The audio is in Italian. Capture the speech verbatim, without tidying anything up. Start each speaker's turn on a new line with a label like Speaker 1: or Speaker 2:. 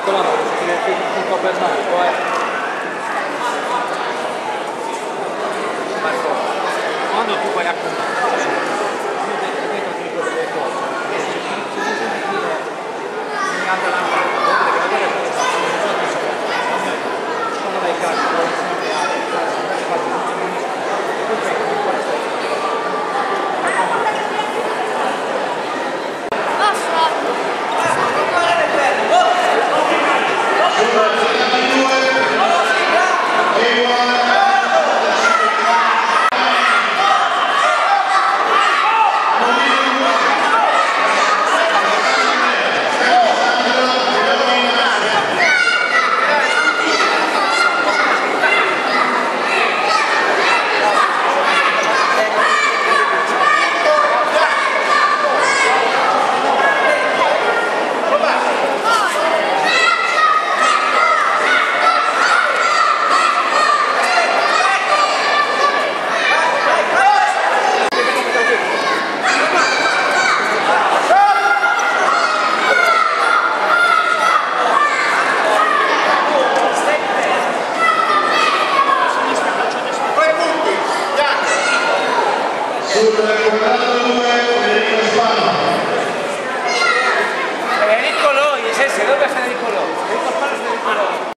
Speaker 1: dato la mano, si è tutto per Marco, eh. Marco, quando tu vai a combattere, io vedo che dico delle cose, e se mi senti dire, mi anda la mano, vuol dire che vedere che quando vai a calcio, non sempre altro, invece faccio un comunista, e poi fai come questo.
Speaker 2: Sul recuperato due Federico Spano.
Speaker 1: Federico Loi, sì, sì, dove è Federico Loi? Federico Spano e Federico Loi.